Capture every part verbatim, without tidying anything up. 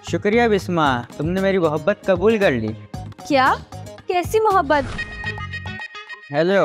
शुक्रिया बिस्मा, तुमने मेरी मोहब्बत कबूल कर ली। क्या? कैसी मोहब्बत? हेलो।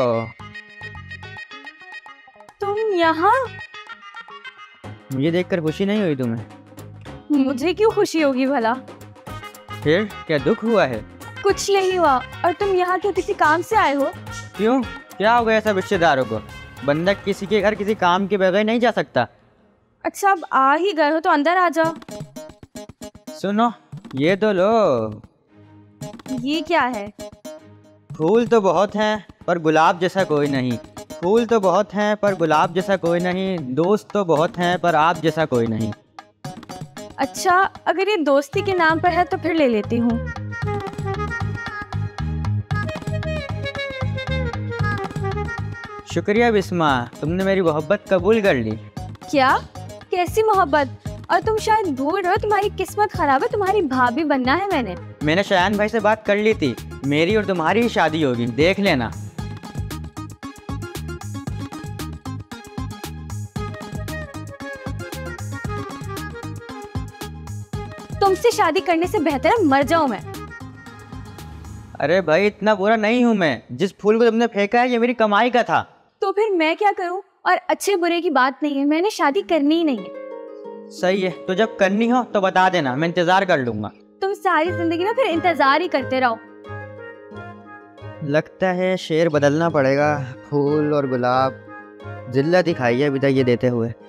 तुम यहाँ? मुझे देखकर खुशी नहीं हुई तुम्हें? मुझे क्यों खुशी होगी भला? फिर क्या दुख हुआ है? कुछ नहीं हुआ। और तुम यहाँ क्यों, किसी काम से आए हो? क्यों, क्या हो गया सब रिश्तेदारों को? बंदा किसी के घर किसी काम के बगैर नहीं जा सकता। अच्छा, अब आ ही गए हो तो अंदर आ जाओ। सुनो, ये तो लो। ये क्या है? फूल तो बहुत हैं पर गुलाब जैसा कोई नहीं। फूल तो बहुत हैं पर गुलाब जैसा कोई नहीं। दोस्त तो बहुत हैं पर आप जैसा कोई नहीं। अच्छा, अगर ये दोस्ती के नाम पर है तो फिर ले लेती हूँ। शुक्रिया बिस्मा, तुमने मेरी मोहब्बत कबूल कर ली। क्या? कैसी मोहब्बत? और तुम शायद भूल रहे हो, तुम्हारी किस्मत खराब है, तुम्हारी भाभी बनना है मैंने। मैंने शयान भाई से बात कर ली थी, मेरी और तुम्हारी ही शादी होगी, देख लेना। तुमसे शादी करने से बेहतर है मर जाऊं मैं। अरे भाई, इतना बुरा नहीं हूँ मैं। जिस फूल को तुमने फेंका है ये मेरी कमाई का था। तो फिर मैं क्या करूं? और अच्छे बुरे की बात नहीं है, मैंने शादी करनी ही नहीं है। सही है, तो जब करनी हो तो बता देना, मैं इंतजार कर लूंगा। तुम सारी जिंदगी ना फिर इंतजार ही करते रहो। लगता है शेर बदलना पड़ेगा। फूल और गुलाब जिल्लत दिखाई है विदा ये देते हुए।